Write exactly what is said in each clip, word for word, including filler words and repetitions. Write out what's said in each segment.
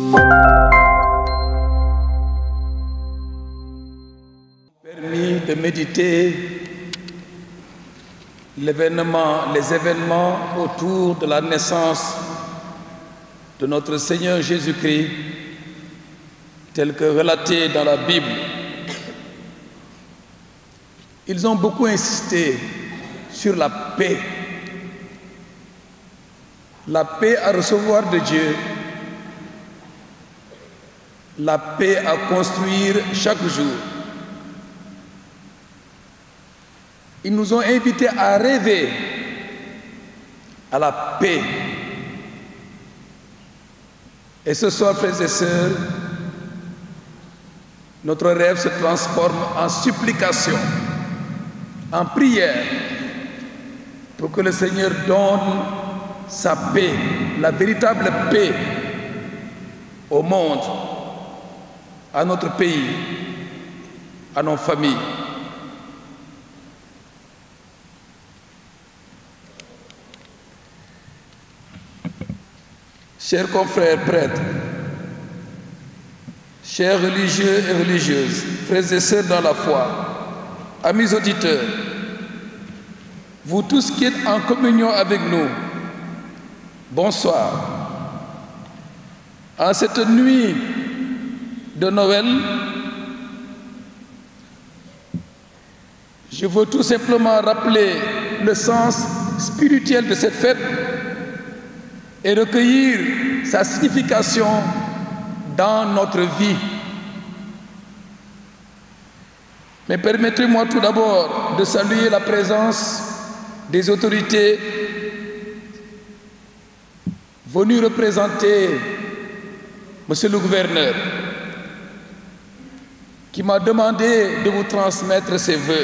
Permis de méditer l'événement, les événements autour de la naissance de notre Seigneur Jésus-Christ, tels que relatés dans la Bible. Ils ont beaucoup insisté sur la paix. La paix à recevoir de Dieu, la paix à construire chaque jour. Ils nous ont invités à rêver à la paix. Et ce soir, frères et sœurs, notre rêve se transforme en supplication, en prière, pour que le Seigneur donne sa paix, la véritable paix au monde, à notre pays, à nos familles. Chers confrères prêtres, chers religieux et religieuses, frères et sœurs dans la foi, amis auditeurs, vous tous qui êtes en communion avec nous, bonsoir. En cette nuit de Noël, je veux tout simplement rappeler le sens spirituel de cette fête et recueillir sa signification dans notre vie. Mais permettez-moi tout d'abord de saluer la présence des autorités venues représenter Monsieur le gouverneur, qui m'a demandé de vous transmettre ses vœux.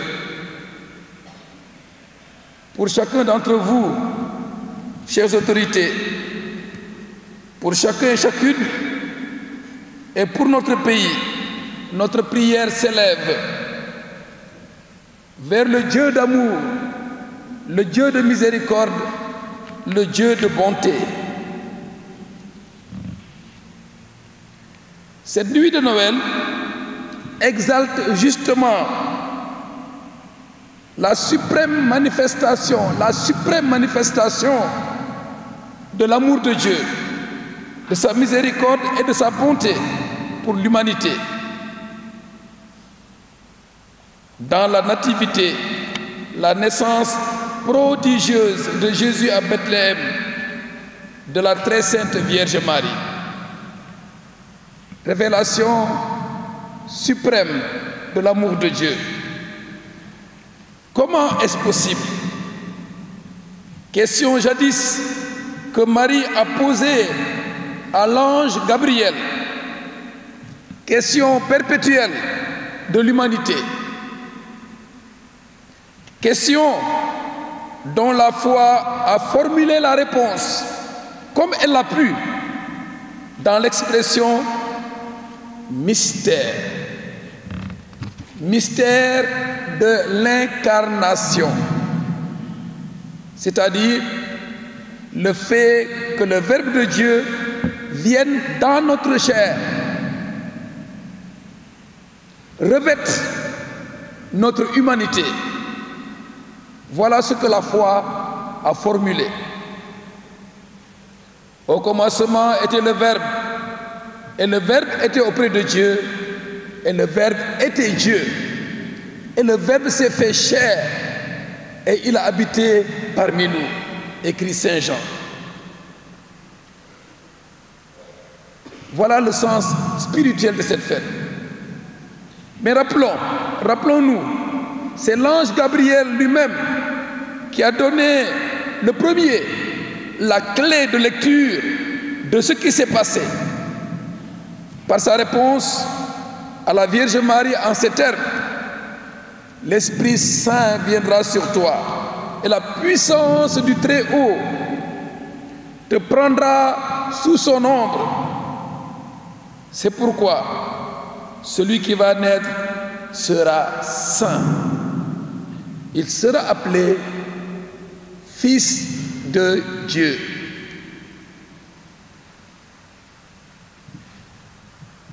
Pour chacun d'entre vous, chères autorités, pour chacun et chacune, et pour notre pays, notre prière s'élève vers le Dieu d'amour, le Dieu de miséricorde, le Dieu de bonté. Cette nuit de Noël exalte justement la suprême manifestation, la suprême manifestation de l'amour de Dieu, de sa miséricorde et de sa bonté pour l'humanité. Dans la nativité, la naissance prodigieuse de Jésus à Bethléem, de la très sainte Vierge Marie. Révélation suprême de l'amour de Dieu. Comment est-ce possible? Question jadis que Marie a posée à l'ange Gabriel. Question perpétuelle de l'humanité. Question dont la foi a formulé la réponse, comme elle l'a pu, dans l'expression mystère. Mystère de l'incarnation. C'est-à-dire le fait que le Verbe de Dieu vienne dans notre chair, revête notre humanité. Voilà ce que la foi a formulé. Au commencement était le Verbe, et le Verbe était auprès de Dieu, et le Verbe était Dieu. Et le Verbe s'est fait chair, et il a habité parmi nous, écrit Saint Jean. Voilà le sens spirituel de cette fête. Mais rappelons, rappelons-nous, c'est l'ange Gabriel lui-même qui a donné le premier, la clé de lecture de ce qui s'est passé. Par sa réponse à la Vierge Marie en ces termes: l'Esprit Saint viendra sur toi et la puissance du Très-Haut te prendra sous son ombre. C'est pourquoi celui qui va naître sera saint. Il sera appelé Fils de Dieu.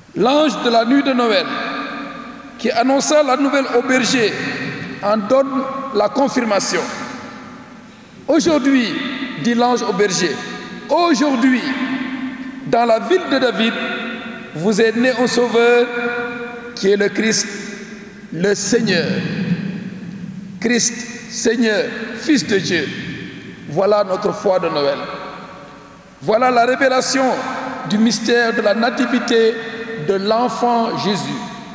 L'ange de la nuit de Noël, qui annonça la nouvelle au berger, en donne la confirmation. Aujourd'hui, dit l'ange au berger, aujourd'hui, dans la ville de David, vous est né un sauveur qui est le Christ, le Seigneur. Christ, Seigneur, Fils de Dieu. Voilà notre foi de Noël. Voilà la révélation du mystère de la nativité de l'enfant Jésus.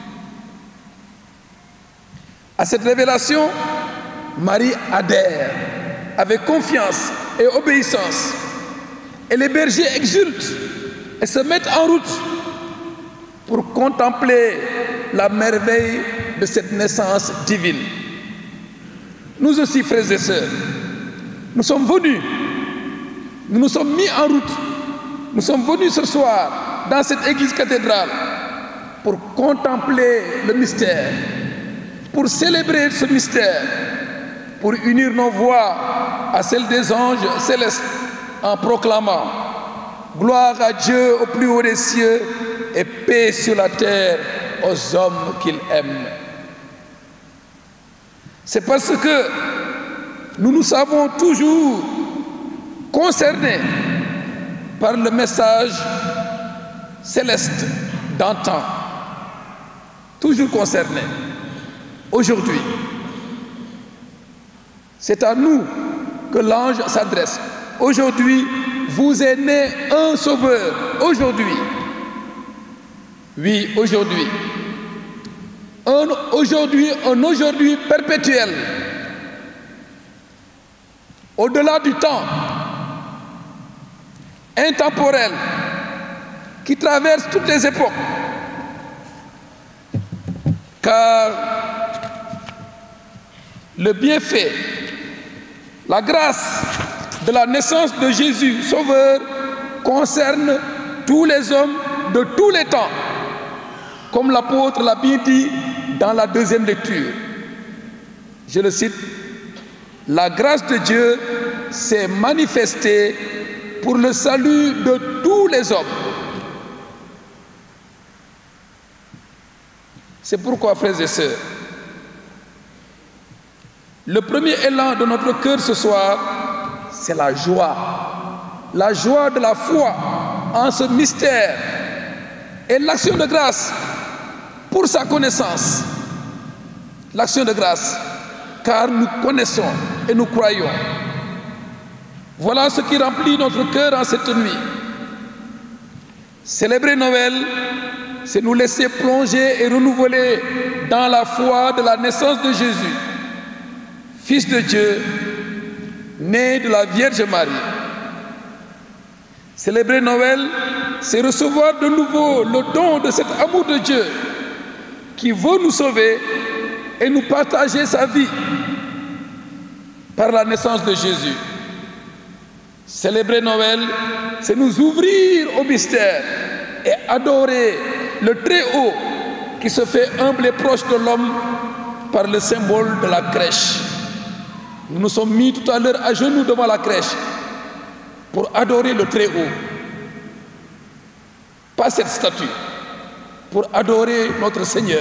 À cette révélation, Marie adhère avec confiance et obéissance. Et les bergers exultent et se mettent en route pour contempler la merveille de cette naissance divine. Nous aussi, frères et sœurs, nous sommes venus, nous nous sommes mis en route, nous sommes venus ce soir dans cette église cathédrale pour contempler le mystère, pour célébrer ce mystère, pour unir nos voix à celles des anges célestes en proclamant « Gloire à Dieu au plus haut des cieux et paix sur la terre aux hommes qu'il aime ». C'est parce que nous nous savons toujours concernés par le message céleste d'antan. Toujours concernés. Aujourd'hui, c'est à nous que l'ange s'adresse. Aujourd'hui, vous est né un sauveur. Aujourd'hui. Oui, aujourd'hui. Un aujourd'hui, un aujourd'hui perpétuel. Au-delà du temps, intemporel, qui traverse toutes les époques. Car le bienfait, la grâce de la naissance de Jésus, Sauveur, concerne tous les hommes de tous les temps, comme l'apôtre l'a bien dit dans la deuxième lecture. Je le cite, « La grâce de Dieu s'est manifestée pour le salut de tous les hommes. » C'est pourquoi, frères et sœurs, le premier élan de notre cœur ce soir, c'est la joie. La joie de la foi en ce mystère et l'action de grâce pour sa connaissance. L'action de grâce, car nous connaissons et nous croyons. Voilà ce qui remplit notre cœur en cette nuit. Célébrer Noël, c'est nous laisser plonger et renouveler dans la foi de la naissance de Jésus, Fils de Dieu, né de la Vierge Marie. Célébrer Noël, c'est recevoir de nouveau le don de cet amour de Dieu qui veut nous sauver et nous partager sa vie par la naissance de Jésus. Célébrer Noël, c'est nous ouvrir au mystère et adorer le Très-Haut qui se fait humble et proche de l'homme par le symbole de la crèche. Nous nous sommes mis tout à l'heure à genoux devant la crèche pour adorer le Très-Haut. Pas cette statue, pour adorer notre Seigneur.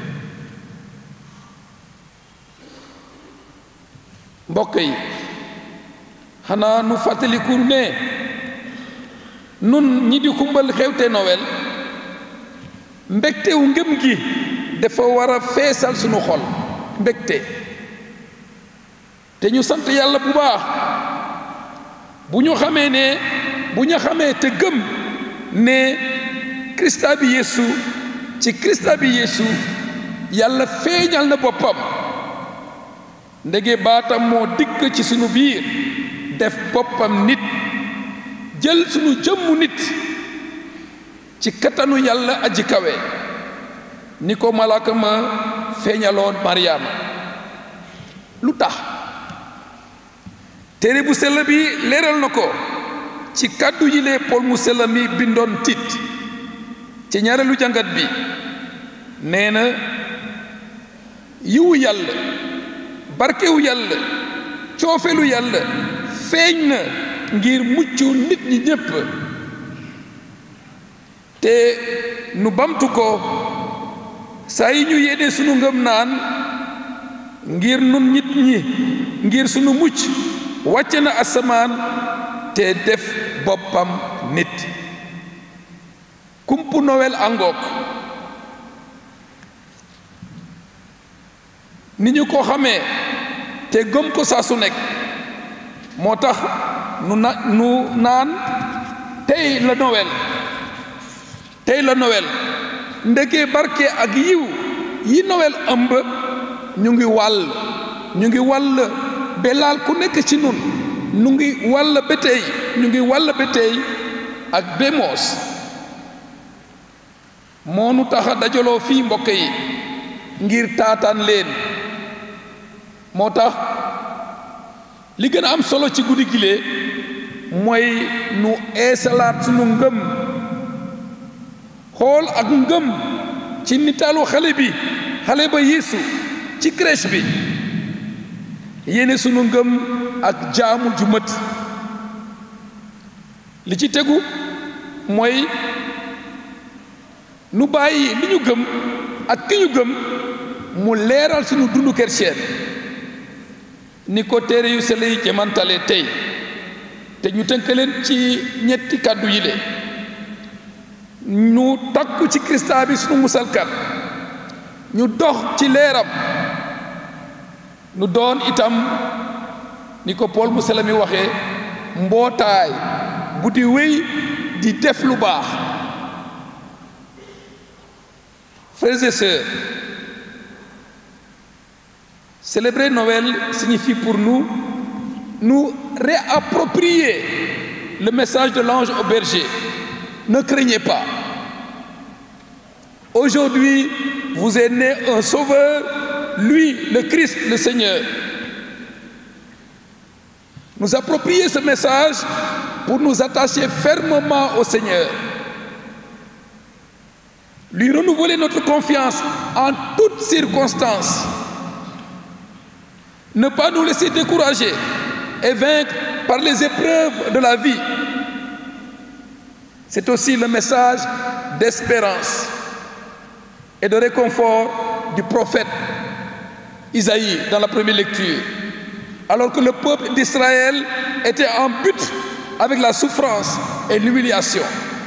mbokk yi xanaa nu fàttaliku ne nun ñi di kumbal xewte Noël mbégtewu ngëm gi dafa war a feesal sunu xol mbégte te ñu sant yàlla bu baax bu ñu xamee ne bu ñu xamee te gëm ne Krista bi Yeesu ci Krista bi Yeesu yàlla feeñal na boppam ndege baatam moo dikk ci sunu biir def boppam nit jël sunu jëmmu nit ci kattanu yàlla aji kawe ni ko malaaka ma feeñaloon Mariama lu tax téere bu sell bi leeral na ko ci kàddu yi lee Pool mu sell mi bindoon Tiit ci ñaareelu jàngat bi nee na yiwu yàlla barkewu yàlla coofelu yàlla feeñ na ngir mucc nit ñi ñépp te nu bamtu ko saa yi ñu yéene sunu ngëm naan ngir nun nit ñi ngir sunu mucc wàcce na asamaan te def boppam nit kumpu Noël angook ni ñu ko xamee te gëm ko saa su nekk moo tax nu na nu naan tey la Noël tey la Noël ndeke barke ak yiw yi Noël ëmb ñu ngi wàll ñu ngi wàll ba laal ku nekk ci nun ñu ngi wàll ba tey ñu ngi wàll ba tey ak bémoos moo nu tax a dajaloo fii mbokk yi ngir taataan leen moo tax li gën a am solo ci guddi gile mooy nu eesalaat sunu ngëm xool ak ngëm ci nitaalu xale bi xale ba Yeesu ci crèche bi yéene sunu ngëm ak jaamu ju mët li ci tegu mooy nu bàyyi li ñu gëm ak ki ñu gëm mu leeral sunu dundu chrétien ni ko téere yu sell yi jëmantale tey te ñu tënk leen ci ñetti kàddu yi le ñu takku ci Kirista bi sunu musalkat ñu dox ci leeram nu doon itam ni ko Paul mu sell mi waxee mbootaay bu di wéy di def lu baax. Frères et sœurs, célébrer Noël signifie pour nous nous réapproprier le message de l'ange au berger. Ne craignez pas. Aujourd'hui, vous est né un sauveur, lui, le Christ, le Seigneur. Nous approprier ce message pour nous attacher fermement au Seigneur. Lui renouveler notre confiance en toutes circonstances. Ne pas nous laisser décourager et vaincre par les épreuves de la vie. C'est aussi le message d'espérance et de réconfort du prophète Isaïe dans la première lecture. Alors que le peuple d'Israël était en butte avec la souffrance et l'humiliation.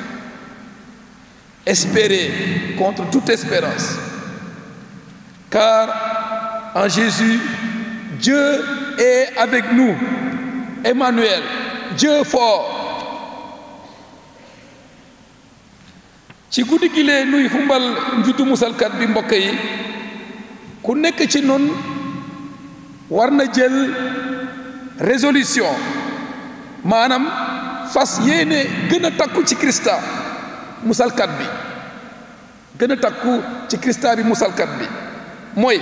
Espérer contre toute espérance. Car en Jésus, Dieu est avec nous. Emmanuel, Dieu fort. ci guddi gi lee nuy xumbal njuddu musalkat bi mbokk yi ku nekk ci nun war na jël résolution maanaam fas yéene gën a takku ci Krista musalkat bi gën a takku ci Krista bi musalkat bi mooy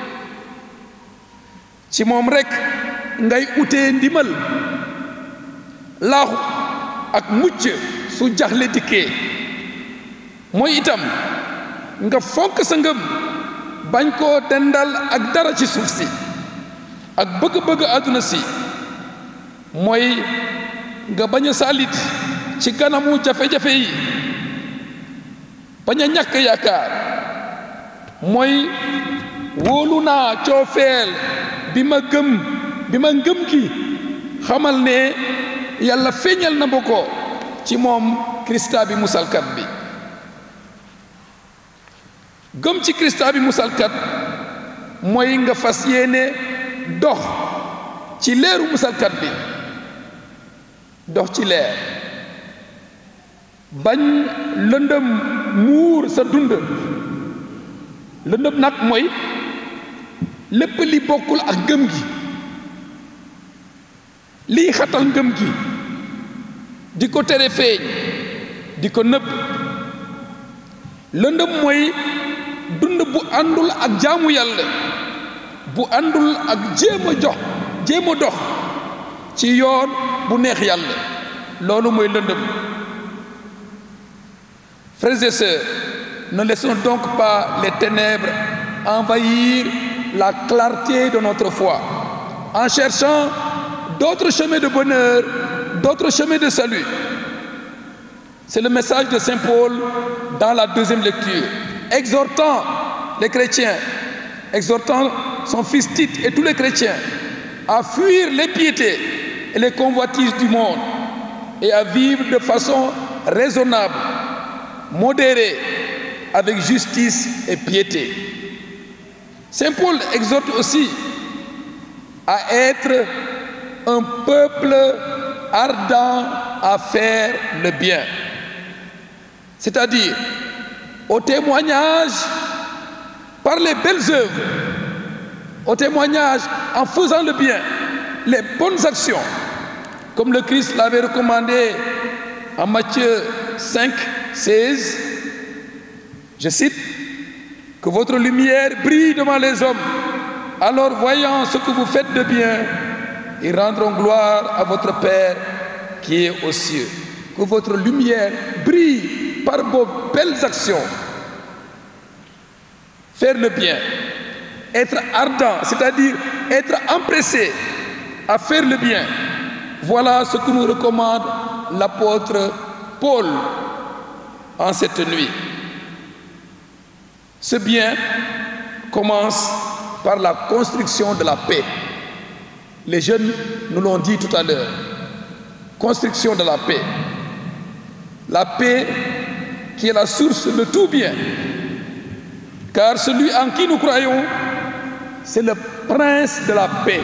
ci moom rekk ngay utee ndimbal laaxu ak mucc su jaxle dikkee mooy itam nga fonk sa ngëm bañ koo dendal ak dara ci suuf si ak bëgg-bëgg àdduna si mooy nga bañ a saalit ci kanamu jafe-jafe yi bañ a ñàkk yaakaar mooy wóolu naa coofeel bi ma gëm bi ma ngëm gi xamal ne yàlla feeñal na ba ko ci moom Krista bi musalkat bi gëm ci Krista bi musalkat mooy nga fas yéene dox ci leeru musalkat bi dox ci leer bañ lëndëm muur sa dund lëndëm nag mooy lépp li bokkul ak ngëm gi liy xatal ngëm gi di ko tere feeñ di ko nëbb lëndëm mooy dund bu àndul ak jaamu yàlla bu àndul ak jéem a jox jéem a dox ci yoon bu neex yàlla loolu mooy lëndëm. Frères et sœurs, ne laissons donc pas les ténèbres envahir la clarté de notre foi en cherchant d'autres chemins de bonheur, d'autres chemins de salut. C'est le message de Saint Paul dans la deuxième lecture, exhortant les chrétiens, exhortant son fils Tite et tous les chrétiens à fuir l'impiété et les convoitises du monde et à vivre de façon raisonnable, modérée, avec justice et piété. Saint Paul exhorte aussi à être un peuple ardent à faire le bien, c'est-à-dire au témoignage par les belles œuvres, au témoignage en faisant le bien, les bonnes actions, comme le Christ l'avait recommandé en Matthieu cinq, seize, je cite, « Que votre lumière brille devant les hommes, alors voyant ce que vous faites de bien, ils rendront gloire à votre Père qui est aux cieux. » Que votre lumière brille par vos belles actions. Faire le bien, être ardent, c'est-à-dire être empressé à faire le bien. Voilà ce que nous recommande l'apôtre Paul en cette nuit. Ce bien commence par la construction de la paix. Les jeunes nous l'ont dit tout à l'heure. Construction de la paix. La paix qui est la source de tout bien. Car celui en qui nous croyons, c'est le prince de la paix.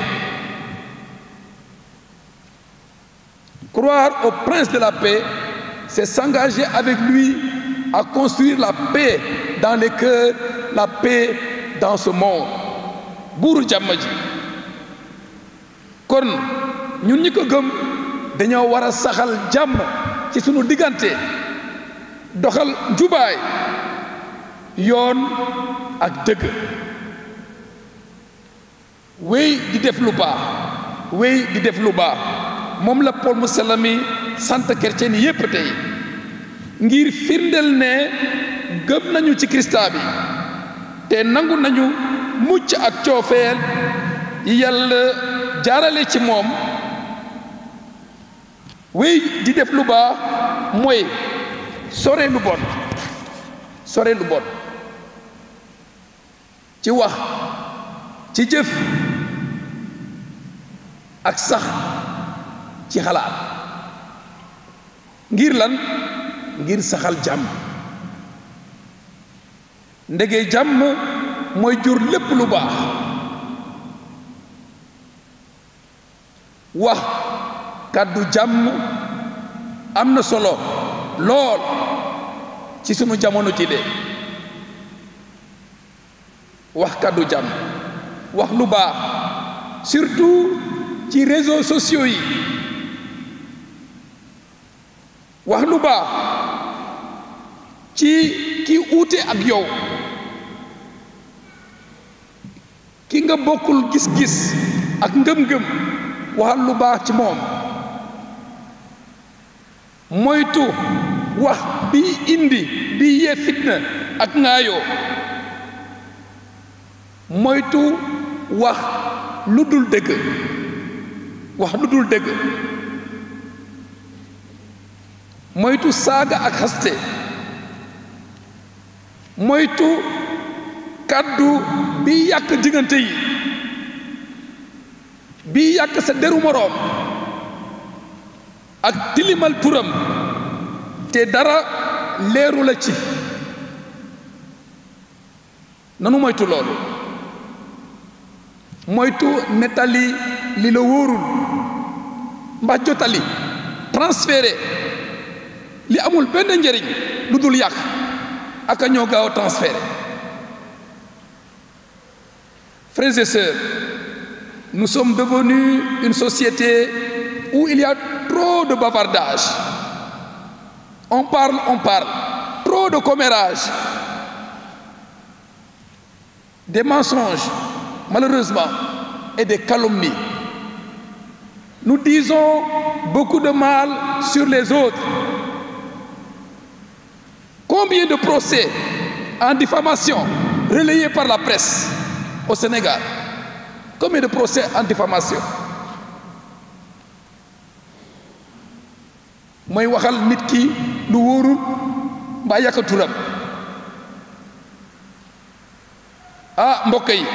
Croire au prince de la paix, c'est s'engager avec lui à construire la paix dans les cœurs, la paix dans ce monde. Buuru jàmm ji kon ñun ñi ko gëm dañoo war a saxal jàmm ci sunu diggante, doxal jubaay, yoon ak dëgg, wéy di def lu baax, wéy di def lu baax. moom la Paul mu sell mi sant chrétien yi yépp tey ngir firndeel ne gëm nañu ci Krista bi te nangu nañu mucc ak coofeel yi Yàlla jaarale ci moom. wéy di def lu baax mooy sore lu bon, sore lu bon ci wax, ci jëf ak sax ci xalaat. ngir lan? ngir saxal jàmm. ndege jàmm mooy jur lépp lu baax. wax kàddu jàmm am na solo lool ci sunu jamono ji de. wax kàddu jàmm, wax lu baax, surtout ci réseaux sociaux yi. wax lu baax ci ki uute ak yow, ki nga bokkul gis-gis ak ngëm-ngëm, waxal lu baax ci moom. moytu wax bi indi bi yee fitna ak ŋaayoo. moytu wax lu dul dëgg, wax lu dul dëgg. moytu saaga ak xaste. moytu kàddu bi yàq diggante yi, bi yàq sa deru moroom ak tilimal turam te dara leeru la ci. nanu moytu loolu. moytu nettali li la wóorul, mbaa jotali transféré li amul benn njëriñ lu dul yàq ak a ñoo gaaw a transféré. Frères et sœurs, nous sommes devenus une société où il y a trop de bavardage. On parle, on parle, trop de commérage, des mensonges, malheureusement, et des calomnies. Nous disons beaucoup de mal sur les autres. Combien de procès en diffamation relayés par la presse au Sénégal? Combien de procès en diffamation? mooy waxal nit ki lu wóorul mbaa yàq turam ah mbokk yi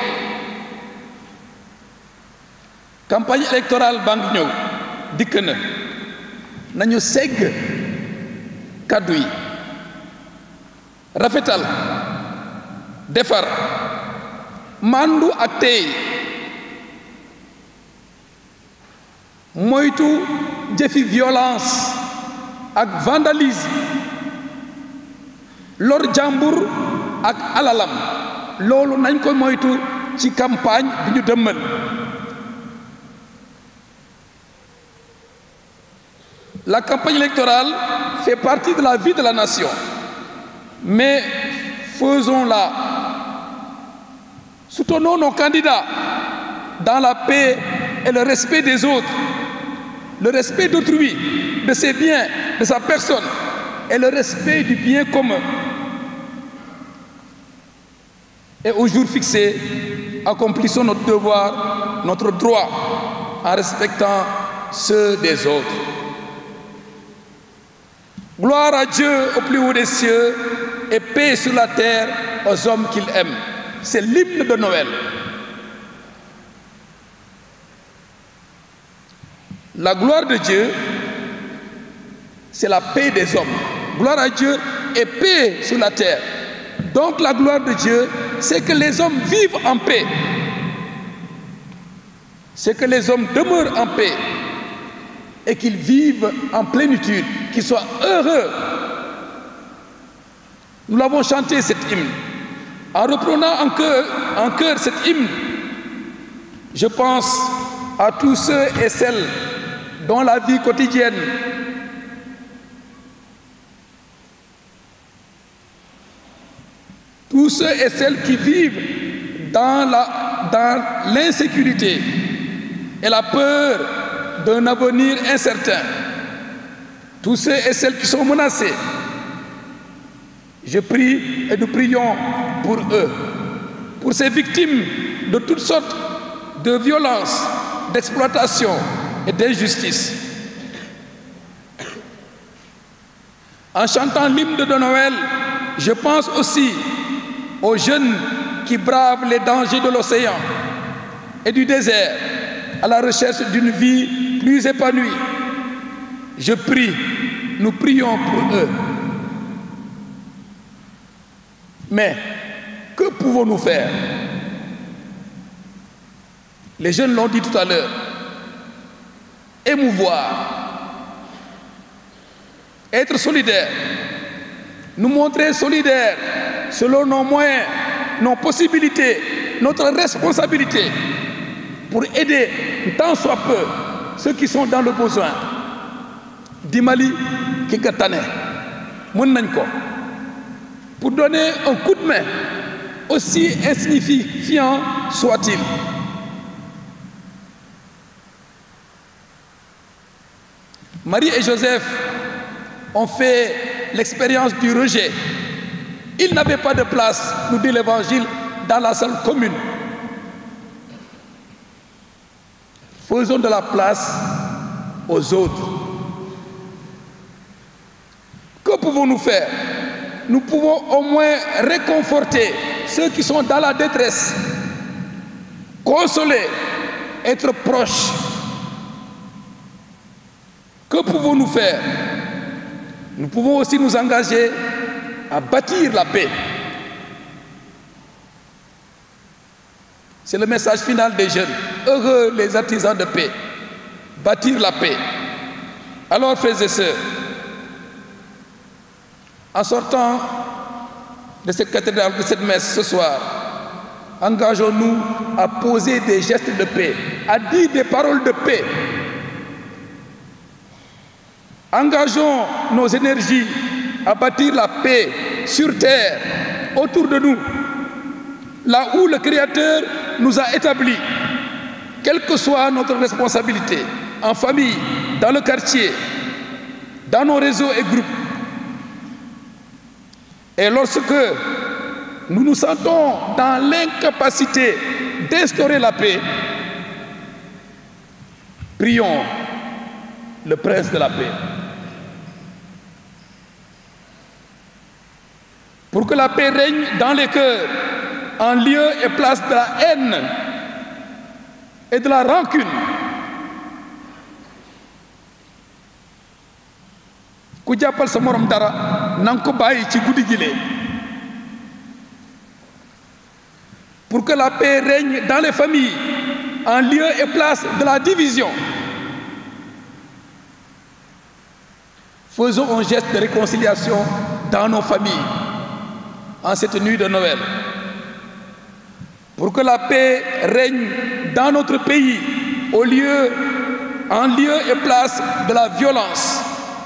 campagne électorale baa ngi ñëw dikk na nañu segg kàddu yi rafetal defar mandu ak tey moytu jëfi violence ak vandalisme lor jàmbur ak alalam loolu nañ ko moytu ci campagne bi ñu dëmmal la campagne électorale fait partie de la vie de la nation mais faisons-la soutenons nos candidats dans la paix et le respect des autres, le respect d'autrui, de ses biens, de sa personne et le respect du bien commun. Et au jour fixé, accomplissons notre devoir, notre droit en respectant ceux des autres. Gloire à Dieu au plus haut des cieux et paix sur la terre aux hommes qu'il aime. C'est l'hymne de Noël. La gloire de Dieu, c'est la paix des hommes. Gloire à Dieu et paix sur la terre. Donc la gloire de Dieu, c'est que les hommes vivent en paix. C'est que les hommes demeurent en paix et qu'ils vivent en plénitude, qu'ils soient heureux. Nous l'avons chanté cet hymne. En reprenant en cœur, en cœur cet hymne, je pense à tous ceux et celles dont la vie quotidienne tous ceux et celles qui vivent dans la, dans l'insécurité et la peur d'un avenir incertain, tous ceux et celles qui sont menacés, je prie et nous prions pour eux, pour ces victimes de toutes sortes de violences, d'exploitation et d'injustice. En chantant l'hymne de Noël, je pense aussi aux jeunes qui bravent les dangers de l'océan et du désert à la recherche d'une vie plus épanouie. Je prie, nous prions pour eux. Mais que pouvons-nous faire? Les jeunes l'ont dit tout à l'heure. Émouvoir, être solidaire, nous montrer solidaires selon nos moyens, nos possibilités, notre responsabilité pour aider tant soit peu ceux qui sont dans le besoin. Dimali Kikatane, Mounanko, pour donner un coup de main, aussi insignifiant soit-il. Marie et Joseph ont fait l'expérience du rejet. Ils n'avaient pas de place, nous dit l'Évangile, dans la salle commune. Faisons de la place aux autres. Que pouvons-nous faire? Nous pouvons au moins réconforter ceux qui sont dans la détresse, consoler, être proches. Que pouvons-nous faire? Nous pouvons aussi nous engager à bâtir la paix. C'est le message final des jeunes. Heureux les artisans de paix. Bâtir la paix. Alors, frères et sœurs, en sortant de cette cathédrale, de cette messe ce soir, engageons-nous à poser des gestes de paix, à dire des paroles de paix. Engageons nos énergies à bâtir la paix sur terre, autour de nous, là où le Créateur nous a établis, quelle que soit notre responsabilité, en famille, dans le quartier, dans nos réseaux et groupes. Et lorsque nous nous sentons dans l'incapacité d'instaurer la paix, prions le Prince de la paix. pour que la paix règne dans les cœurs, en lieu et place de la haine et de la rancune. Ku jàppal sa morom dara nang ko bàyyi ci guddi gile. Pour que la paix règne dans les familles, en lieu et place de la division. Faisons un geste de réconciliation dans nos familles en cette nuit de Noël. Pour que la paix règne dans notre pays, au lieu, en lieu et place de la violence.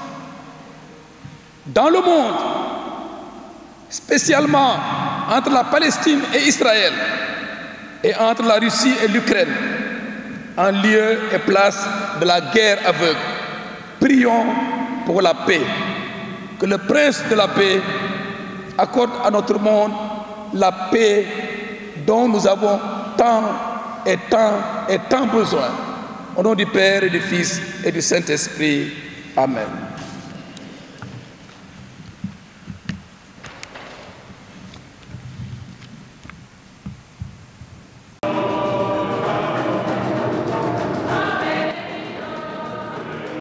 Dans le monde, spécialement entre la Palestine et Israël, et entre la Russie et l'Ukraine, en lieu et place de la guerre aveugle. Prions pour la paix. Que le prince de la paix accorde à notre monde la paix dont nous avons tant et tant et tant besoin. Au nom du Père et du Fils et du Saint-Esprit. Amen.